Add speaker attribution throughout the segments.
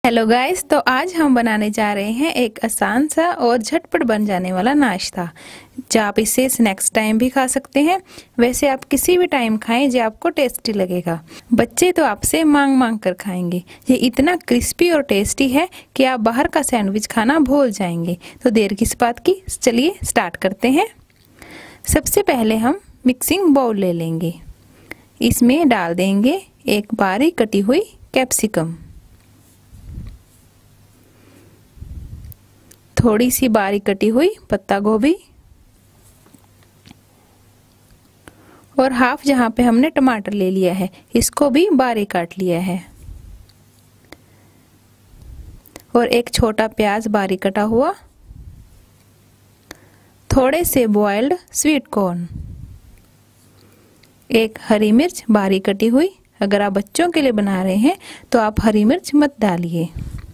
Speaker 1: Hello guys, तो आज हम बनाने जा रहे हैं एक आसान सा और झटपट बन जाने वाला नाश्ता। जो आप इसे स्नैक्स टाइम भी खा सकते हैं, वैसे आप किसी भी टाइम खाएं जो आपको टेस्टी लगेगा। बच्चे तो आपसे मांग मांग कर खाएंगे। ये इतना क्रिस्पी और टेस्टी है कि आप बाहर का सैंडविच खाना भूल जाएंगे। तो देर किस बात की, चलिए स्टार्ट करते हैं। सबसे पहले हम मिक्सिंग बाउल ले लेंगे। इसमें डाल देंगे एक बारीक कटी हुई कैप्सिकम, थोड़ी सी बारीक कटी हुई पत्ता गोभी और हाफ जहाँ पे हमने टमाटर ले लिया है, इसको भी बारीक काट लिया है। और एक छोटा प्याज बारीक कटा हुआ, थोड़े से बॉइल्ड स्वीट कॉर्न, एक हरी मिर्च बारीक कटी हुई। अगर आप बच्चों के लिए बना रहे हैं तो आप हरी मिर्च मत डालिए।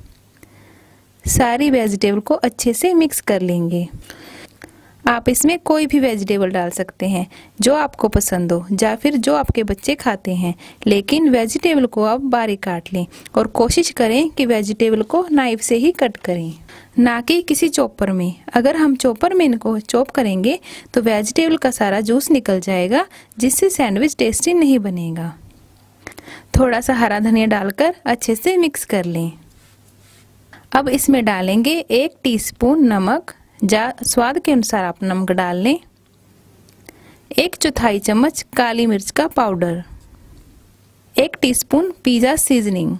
Speaker 1: सारी वेजिटेबल को अच्छे से मिक्स कर लेंगे। आप इसमें कोई भी वेजिटेबल डाल सकते हैं जो आपको पसंद हो या फिर जो आपके बच्चे खाते हैं, लेकिन वेजिटेबल को आप बारीक काट लें और कोशिश करें कि वेजिटेबल को नाइफ से ही कट करें, ना कि किसी चॉपर में। अगर हम चॉपर में इनको चॉप करेंगे तो वेजिटेबल का सारा जूस निकल जाएगा, जिससे सैंडविच टेस्टी नहीं बनेगा। थोड़ा सा हरा धनिया डालकर अच्छे से मिक्स कर लें। अब इसमें डालेंगे 1 टीस्पून नमक, स्वाद के अनुसार आप नमक डाल लें। 1/4 चम्मच काली मिर्च का पाउडर, 1 टीस्पून पिज़्ज़ा सीजनिंग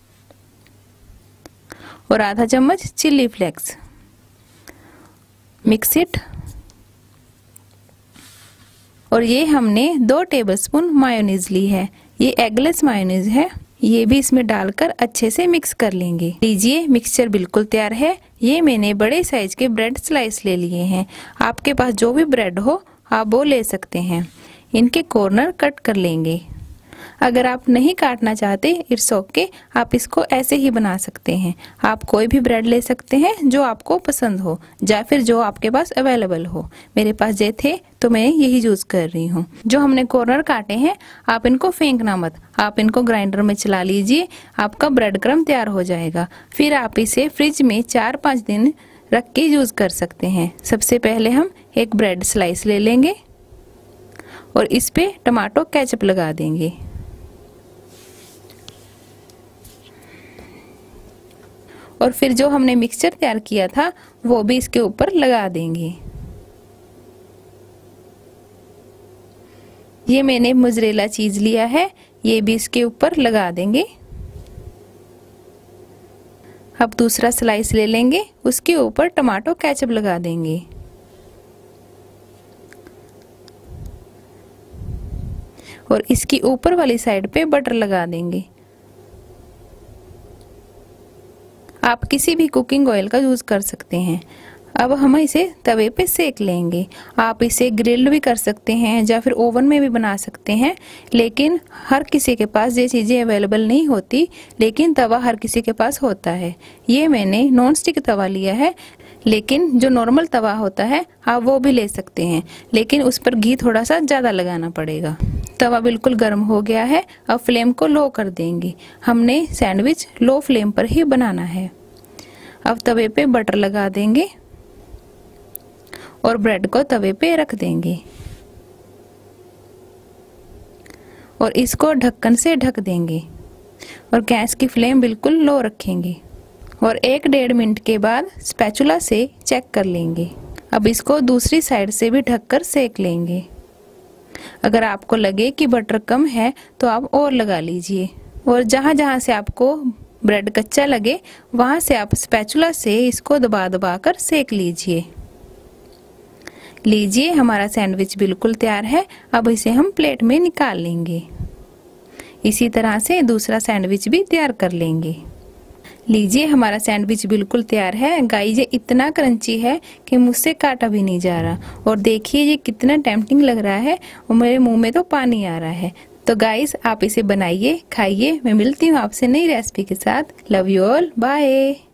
Speaker 1: और आधा चम्मच चिल्ली फ्लेक्स। Mix it. और ये हमने 2 टेबलस्पून मायोनीज ली है, ये एगलेस मायोनीज है। ये भी इसमें डालकर अच्छे से मिक्स कर लेंगे। लीजिए, मिक्सचर बिल्कुल तैयार है। ये मैंने बड़े साइज के ब्रेड स्लाइस ले लिए हैं। आपके पास जो भी ब्रेड हो आप वो ले सकते हैं। इनके कॉर्नर कट कर लेंगे। अगर आप नहीं काटना चाहते, इट्स ओके, आप इसको ऐसे ही बना सकते हैं। आप कोई भी ब्रेड ले सकते हैं जो आपको पसंद हो या फिर जो आपके पास अवेलेबल हो। मेरे पास ये थे तो मैं यही यूज कर रही हूँ। जो हमने कॉर्नर काटे हैं, आप इनको फेंकना मत, आप इनको ग्राइंडर में चला लीजिए। आपका ब्रेड क्रम्ब तैयार हो जाएगा। फिर आप इसे फ्रिज में 4-5 दिन रख के यूज कर सकते हैं। सबसे पहले हम एक ब्रेड स्लाइस ले लेंगे और इस पे टमाटो केचप लगा देंगे। और फिर जो हमने मिक्सचर तैयार किया था वो भी इसके ऊपर लगा देंगे। ये मैंने मोज़रेला चीज लिया है, ये भी इसके ऊपर लगा देंगे। अब दूसरा स्लाइस ले लेंगे, उसके ऊपर टमाटो केचप लगा देंगे। और इसकी ऊपर वाली साइड पे बटर लगा देंगे। आप किसी भी कुकिंग ऑयल का यूज कर सकते हैं। अब हम इसे तवे पे सेक लेंगे। आप इसे ग्रिल्ड भी कर सकते हैं या फिर ओवन में भी बना सकते हैं, लेकिन हर किसी के पास ये चीज़ें अवेलेबल नहीं होती, लेकिन तवा हर किसी के पास होता है। ये मैंने नॉन स्टिक तवा लिया है, लेकिन जो नॉर्मल तवा होता है आप वो भी ले सकते हैं, लेकिन उस पर घी थोड़ा सा ज़्यादा लगाना पड़ेगा। तवा बिल्कुल गर्म हो गया है। अब फ्लेम को लो कर देंगे। हमने सैंडविच लो फ्लेम पर ही बनाना है। अब तवे पे बटर लगा देंगे और ब्रेड को तवे पे रख देंगे और इसको ढक्कन से ढक देंगे और गैस की फ्लेम बिल्कुल लो रखेंगे। और 1-1.5 मिनट के बाद स्पैचुला से चेक कर लेंगे। अब इसको दूसरी साइड से भी ढककर सेक लेंगे। अगर आपको लगे कि बटर कम है तो आप और लगा लीजिए, और जहां जहां से आपको ब्रेड कच्चा लगे वहां से आप स्पैचुला से इसको दबा दबा कर सेक लीजिए। लीजिए, हमारा सैंडविच बिल्कुल तैयार है। अब इसे हम प्लेट में निकाल लेंगे। इसी तरह से दूसरा सैंडविच भी तैयार कर लेंगे। लीजिए, हमारा सैंडविच बिल्कुल तैयार है। गाइस, ये इतना क्रंची है कि मुझसे काटा भी नहीं जा रहा। और देखिए ये कितना टेम्पटिंग लग रहा है और मेरे मुंह में तो पानी आ रहा है। तो गाइस, आप इसे बनाइए, खाइए। मैं मिलती हूँ आपसे नई रेसिपी के साथ। Love you all, bye.